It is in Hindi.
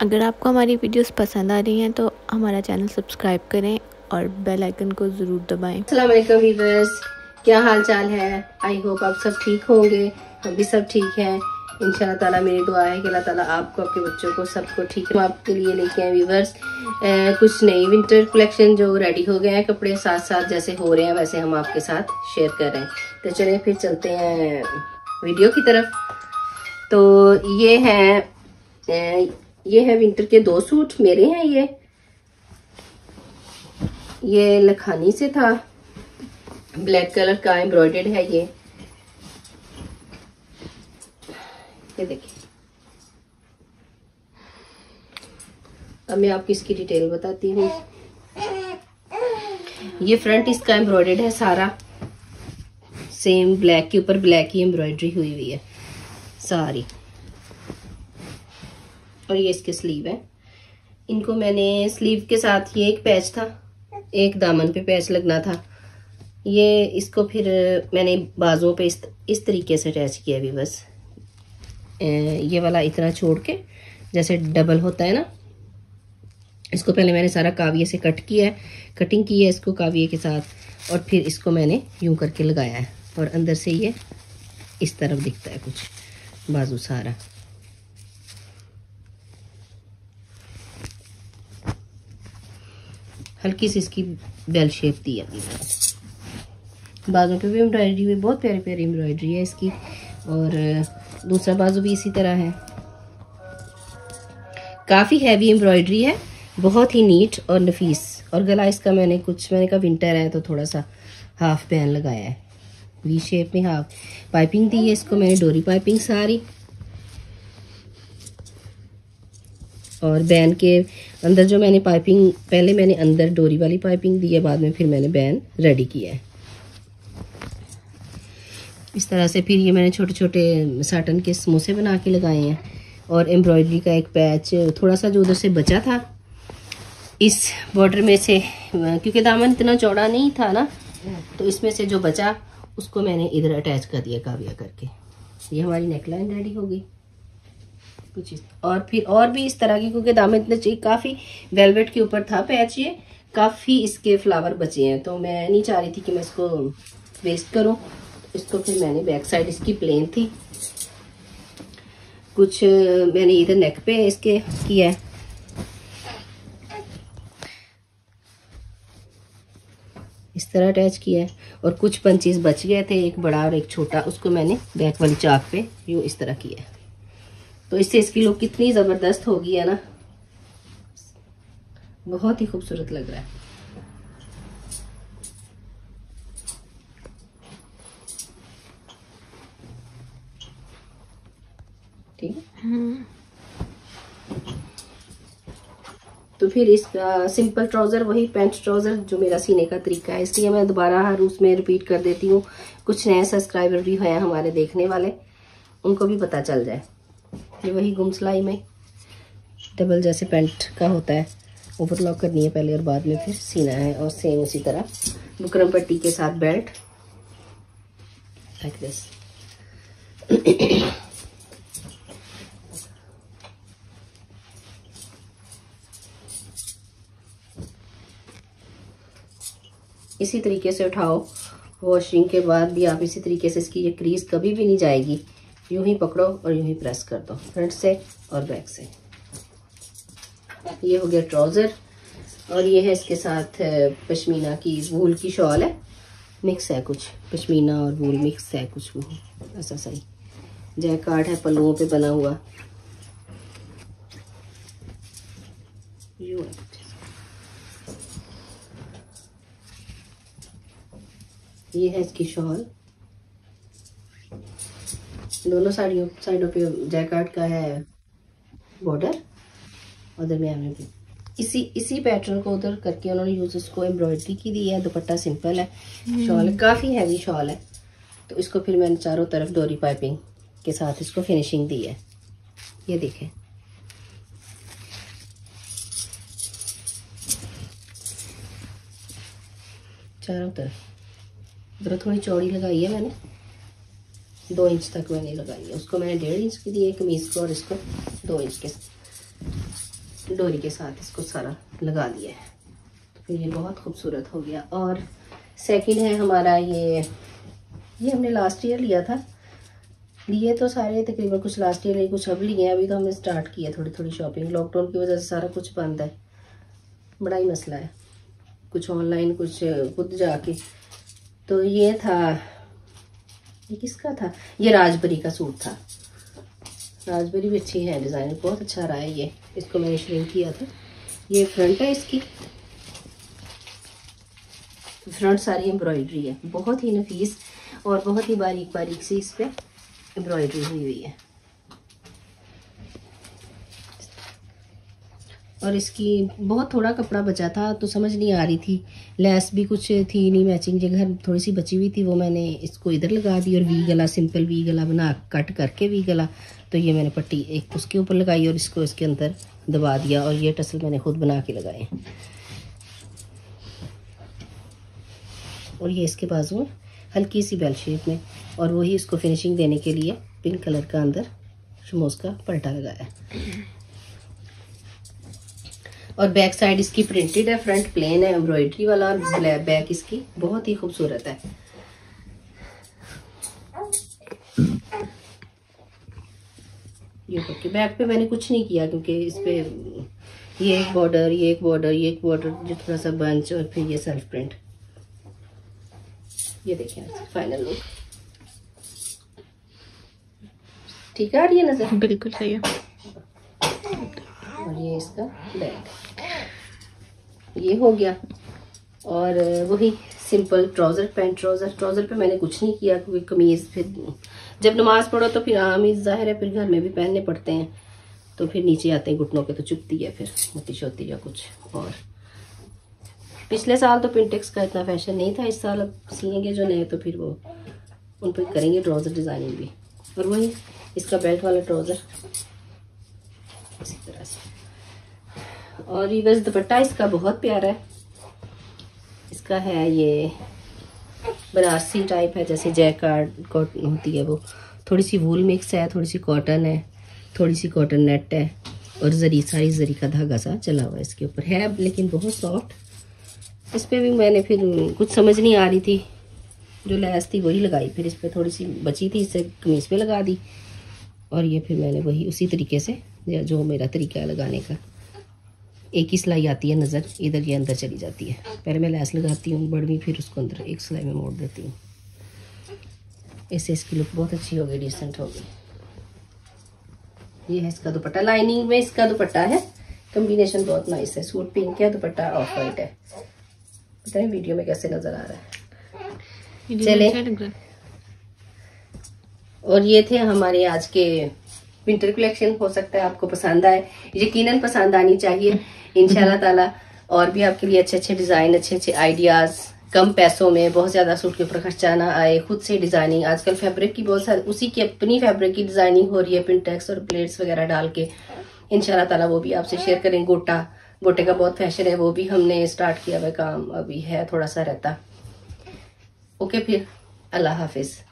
अगर आपको हमारी वीडियोस पसंद आ रही हैं तो हमारा चैनल सब्सक्राइब करें और बेल आइकन को ज़रूर दबाएं। अस्सलाम वालेकुम व्यूअर्स, क्या हाल चाल है। आई होप आप सब ठीक होंगे। हम भी सब ठीक हैं इंशाल्लाह ताला। मेरी दुआ है कि अल्लाह ताला आपको, आपके बच्चों को, सबको ठीक है। आपके लिए लेके आए व्यूअर्स कुछ नई विंटर कलेक्शन जो रेडी हो गए हैं। कपड़े साथ साथ जैसे हो रहे हैं वैसे हम आपके साथ शेयर कर रहे हैं। तो चलिए फिर चलते हैं वीडियो की तरफ। तो ये है विंटर के 2 सूट मेरे हैं। ये लखानी से था, ब्लैक कलर का एम्ब्रॉयडर्ड है। ये देखिए। अब मैं आपको इसकी डिटेल बताती हूँ। ये फ्रंट इसका एम्ब्रॉयडर्ड है सारा, सेम ब्लैक के ऊपर ब्लैक ही एम्ब्रॉयडरी हुई हुई है सारी। और ये इसके स्लीव है। इनको मैंने स्लीव के साथ ये एक पैच था, एक दामन पे पैच लगना था। ये इसको फिर मैंने बाजुओं पे इस तरीके से अटैच किया भी। बस ये वाला इतना छोड़ के जैसे डबल होता है ना, इसको पहले मैंने सारा काविये से कट किया है, कटिंग की है इसको काविये के साथ। और फिर इसको मैंने यूं करके लगाया है और अंदर से ये इस तरफ दिखता है कुछ बाजू सारा। हल्की सी इसकी बेल शेप दी है। बाजू पे भी एम्ब्रॉयडरी हुई, बहुत प्यारी प्यारी एम्ब्रॉयडरी है इसकी। और दूसरा बाजू भी इसी तरह है। काफ़ी हैवी एम्ब्रॉयडरी है, बहुत ही नीट और नफीस। और गला इसका मैंने कहा विंटर है तो थोड़ा सा हाफ बैन लगाया है, वी शेप में हाफ पाइपिंग दी है इसको मैंने, डोरी पाइपिंग सारी। और बैन के अंदर जो मैंने पाइपिंग, पहले मैंने अंदर डोरी वाली पाइपिंग दी है, बाद में फिर मैंने बैन रेडी किया है इस तरह से। फिर ये मैंने छोटे छोटे साटन के समोसे बना के लगाए हैं। और एम्ब्रॉयडरी का एक पैच थोड़ा सा जो उधर से बचा था इस बॉर्डर में से, क्योंकि दामन इतना चौड़ा नहीं था ना, तो इसमें से जो बचा उसको मैंने इधर अटैच कर दिया काविया करके। ये हमारी नेकलाइन रेडी हो गई कुछ। और फिर और भी इस तरह की, क्योंकि दामन इतना चाहिए, काफ़ी वेलवेट के ऊपर था पैच, ये काफ़ी इसके फ्लावर बचे हैं, तो मैं नहीं चाह रही थी कि मैं इसको वेस्ट करूं। इसको फिर मैंने बैक साइड इसकी प्लेन थी, कुछ मैंने इधर नेक पे इसके किया है। इस तरह अटैच किया है। और कुछ पंचेस बच गए थे, एक बड़ा और एक छोटा, उसको मैंने बैक वाली चाक पे यूँ इस तरह किया है। तो इससे इसकी लुक कितनी ज़बरदस्त होगी है ना, बहुत ही खूबसूरत लग रहा है। ठीक है। तो फिर इसका सिंपल ट्राउज़र, वही पैंट ट्राउज़र जो मेरा सीने का तरीका है, इसलिए मैं दोबारा हर उसमें रिपीट कर देती हूँ। कुछ नए सब्सक्राइबर भी हैं हमारे देखने वाले, उनको भी पता चल जाए। ये वही गुम सिलाई में डबल जैसे पैंट का होता है, ओवरलॉक करनी है पहले और बाद में फिर सीना है। और सेम उसी तरह बुकरम पट्टी के साथ बेल्ट लाइक दिस। इसी तरीके से उठाओ, वॉशिंग के बाद भी आप इसी तरीके से, इसकी ये क्रीज कभी भी नहीं जाएगी। यूं ही पकड़ो और यूं ही प्रेस कर दो, फ्रंट से और बैक से। ये हो गया ट्राउज़र। और ये है इसके साथ पश्मीना की वूल की शॉल है, मिक्स है कुछ पश्मीना और वूल मिक्स है कुछ, वो ऐसा सही जैकार्ड है पल्लुओं पे बना हुआ। ये है इसकी शॉल, दोनों साइडों पे जैकार्ड का है बॉर्डर, और दरमियान में भी इसी पैटर्न को उधर करके उन्होंने यूज उसको एम्ब्रॉयडरी की दी है। दुपट्टा सिंपल है, शॉल काफ़ी हैवी शॉल है। तो इसको फिर मैंने चारों तरफ डोरी पाइपिंग के साथ इसको फिनिशिंग दी है। ये देखें, चारों तरफ। इधर थोड़ी चौड़ी लगाई है मैंने, 2 इंच तक मैंने लगाई है। उसको मैंने 1.5 इंच की दी है कमीज को, और इसको 2 इंच के। डोरी के साथ इसको सारा लगा दिया है, तो फिर ये बहुत खूबसूरत हो गया। और सेकंड है हमारा ये हमने लास्ट ईयर लिया था, लिए तो सारे तकरीबन कुछ लास्ट ईयर लिए, कुछ अब लिए हैं। अभी तो हमने स्टार्ट किया थोड़ी थोड़ी शॉपिंग, लॉकडाउन की वजह से सारा कुछ बंद है, बड़ा ही मसला है, कुछ ऑनलाइन कुछ खुद जाके। तो ये था, ये किसका था, ये राजबरी का सूट था। राजबरी भी अच्छी है, डिज़ाइन बहुत अच्छा रहा है ये, इसको मैंने श्रिंक किया था। ये फ्रंट है इसकी, फ्रंट सारी एम्ब्रॉयडरी है, बहुत ही नफीस और बहुत ही बारीक बारीक सी इस पे एम्ब्रॉयडरी हुई हुई है। और इसकी बहुत थोड़ा कपड़ा बचा था तो समझ नहीं आ रही थी, लेस भी कुछ थी नहीं मैचिंग, जगह थोड़ी सी बची हुई थी, वो मैंने इसको इधर लगा दी और वी गला, सिंपल वी गला बना कट करके वी गला, तो ये मैंने पट्टी एक उसके ऊपर लगाई और इसको इसके अंदर दबा दिया, और ये टसल मैंने खुद बना के लगाए। और ये इसके बाजू हल्की सी बेल शेप में, और वही इसको फिनिशिंग देने के लिए पिंक कलर का अंदर शमोज का पलटा लगाया। और बैक साइड इसकी प्रिंटेड है, फ्रंट प्लेन है एम्ब्रॉयडरी वाला, और बैक इसकी बहुत ही खूबसूरत है। ये करके बैक पे मैंने कुछ नहीं किया, क्योंकि इस पे ये एक बॉर्डर, ये एक बॉर्डर, ये एक बॉर्डर, जो थोड़ा सा बंच, और फिर ये सेल्फ प्रिंट। ये देखिए फाइनल लुक, ठीक है, आ रही है नजर? बिल्कुल सही है। और ये इसका बैक, ये हो गया। और वही सिंपल ट्राउजर, पैंट ट्राउजर पे मैंने कुछ नहीं किया, क्योंकि कमीज फिर जब नमाज पढ़ो तो फिर कमीज जाहिर है फिर घर में भी पहनने पड़ते हैं, तो फिर नीचे आते हैं घुटनों के तो चुभती है फिर मोती शोती या कुछ। और पिछले साल तो पिंटेक्स का इतना फैशन नहीं था, इस साल अब सिएंगे जो नए तो फिर वो उन पर करेंगे ट्राउजर डिजाइनिंग भी। और वही इसका बेल्ट वाला ट्राउजर इसी तरह से। और ये बस दुपट्टा इसका बहुत प्यारा है, इसका है ये बनारसी टाइप है, जैसे जैकार्ड कॉटन होती है वो, थोड़ी सी वूल मिक्स है, थोड़ी सी कॉटन है, थोड़ी सी कॉटन नेट है, और जरी सारी जरी का धागा सा चला हुआ है इसके ऊपर है, लेकिन बहुत सॉफ्ट। इस पर भी मैंने फिर कुछ समझ नहीं आ रही थी, जो लैस थी वही लगाई, फिर इस पर थोड़ी सी बची थी, इससे कमीज पे लगा दी। और ये फिर मैंने वही उसी तरीके से, जो मेरा तरीका है लगाने का, एक ही सिलाई आती है नज़र, इधर ये अंदर चली जाती है, पहले मैं लैस लगाती हूँ बड़वी, फिर उसको अंदर एक सिलाई में मोड़ देती हूँ। इससे इसकी लुक बहुत अच्छी हो गई, डिसेंट हो गई। ये है इसका दुपट्टा, लाइनिंग में इसका दुपट्टा है, कॉम्बिनेशन बहुत नाइस है, सूट पिंक है, दुपट्टा ऑफ वाइट है। पता नहीं वीडियो में कैसे नजर आ रहा है, चले। और ये थे हमारे आज के विंटर कलेक्शन, हो सकता है आपको पसंद आए, यकीनन पसंद आनी चाहिए इंशाल्लाह ताला। और भी आपके लिए अच्छे अच्छे डिजाइन, अच्छे अच्छे आइडियाज, कम पैसों में, बहुत ज्यादा सूट के ऊपर खर्चा ना आए, खुद से डिजाइनिंग। आजकल फैब्रिक की बहुत सारी, उसी की अपनी फैब्रिक की डिजाइनिंग हो रही है, पिंटेक्स और प्लेट्स वगैरह डाल के, इंशाल्लाह ताला वो भी आपसे शेयर करें। गोटे का बहुत फैशन है, वो भी हमने स्टार्ट किया हुआ काम, अभी है थोड़ा सा रहता। ओके, फिर अल्लाह हाफिज।